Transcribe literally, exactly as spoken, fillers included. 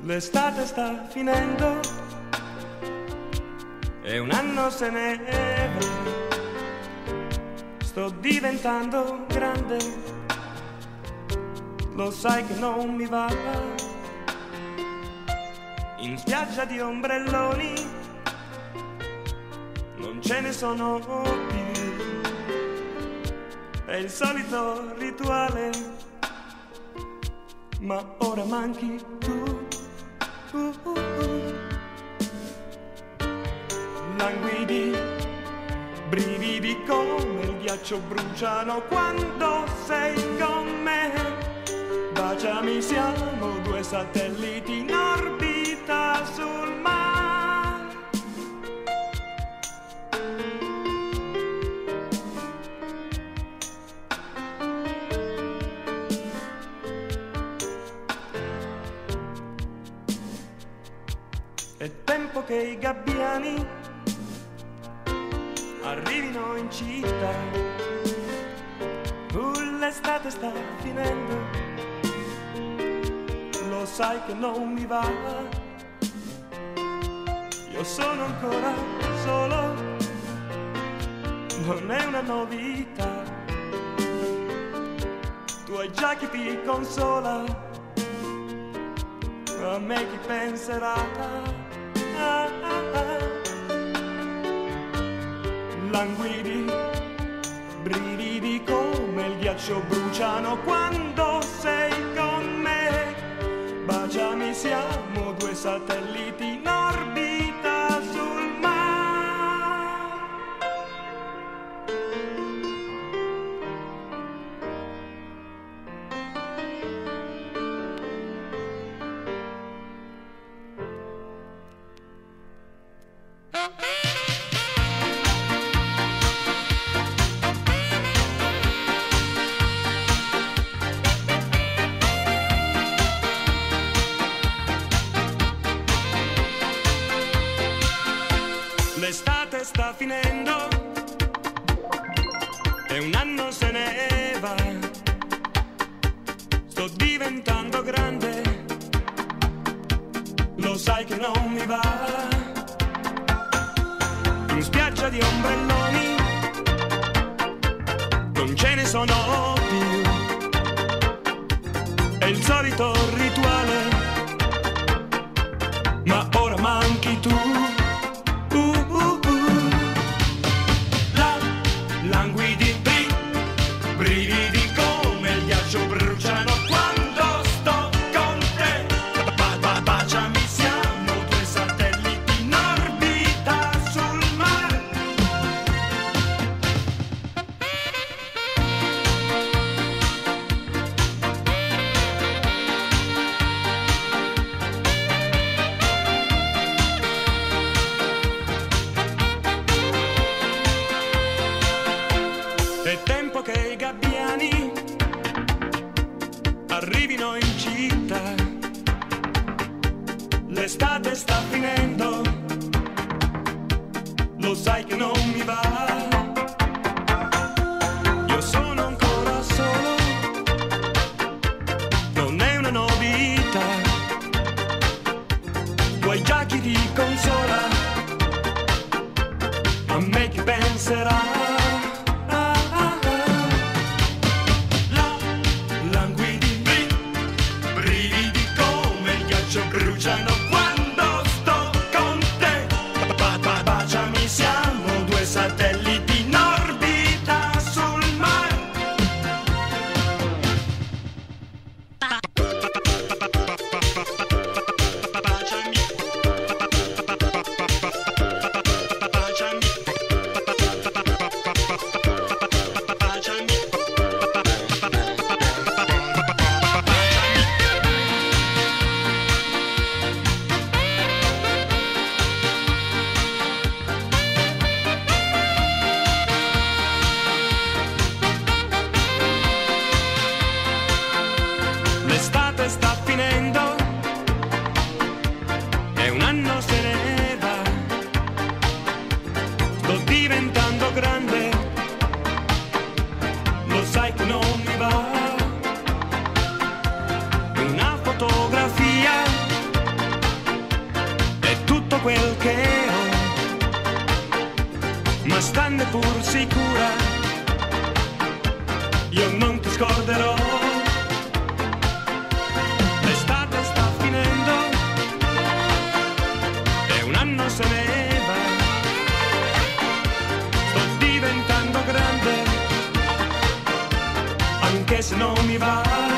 L'estate sta finendo e un anno se ne va. Sto diventando grande, lo sai che non mi va. In spiaggia di ombrelloni non ce ne sono più. È il solito rituale, ma ora manchi tu. Uh, uh, uh. Languidi, brividi come il ghiaccio bruciano quando sei con me. Baciami, siamo due satelliti in orbita sul mare. È tempo che i gabbiani arrivino in città. Uh, l'estate sta finendo, lo sai che non mi va. Io sono ancora solo, non è una novità. Tu hai già chi ti consola, a me chi penserà. Ah, ah, ah. Languidi, brividi come il ghiaccio bruciano quando sei con me. Baciami, siamo due satelliti in orbita sul mare. L'estate sta finendo e un anno se ne va. Sto diventando grande, lo sai che non mi va. In spiaggia di ombrelloni non ce ne sono più. È il solito rituale, ma ora manchi tu. Languidi, brividi come il ghiaccio bruciano quando sto con te. Ba, ba, baciami, siamo due satelliti in orbita sul mare. È tempo che i gabbiani arrivino in città. L'estate sta finendo, lo sai che non mi va. Io sono ancora solo, non è una novità. Tu hai già chi ti consola, a me chi penserà. Bruciano quando sto con te. Ba, ba, baciami, siamo due satelliti in orbita sul mare. Baciami, baciami, baciami. L'estate sta finendo e un anno se ne va. Sto diventando grande, lo sai che non mi va. Una fotografia sicura, io non ti scorderò. L'estate sta finendo e un anno se ne va. Sto diventando grande, anche se non mi va.